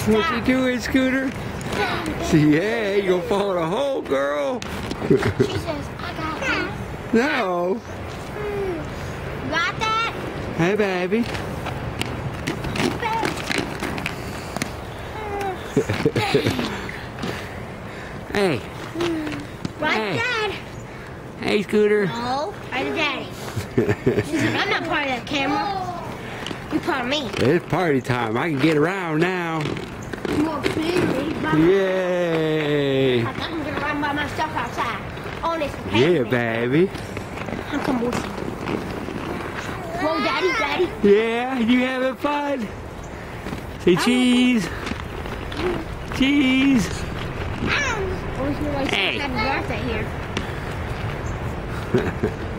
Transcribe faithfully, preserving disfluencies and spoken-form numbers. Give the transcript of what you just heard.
What's he doing, Scooter? See, yeah, you gonna fall in a hole, girl. She says, I got that. No. Got that? Hey, baby. Hey. Right, Hey. Dad? Hey, Scooter. No, right to Daddy. She said, I'm not part of that camera. You're part of me. It's party time. I can get around now. More clearly, by Yay. I can get around by myself outside. On this Yeah, pavement. baby. I'm coming with you. Whoa, Daddy, Daddy. Yeah, you having fun? Say cheese. Cheese. Always knew I Hey. happy birthday here.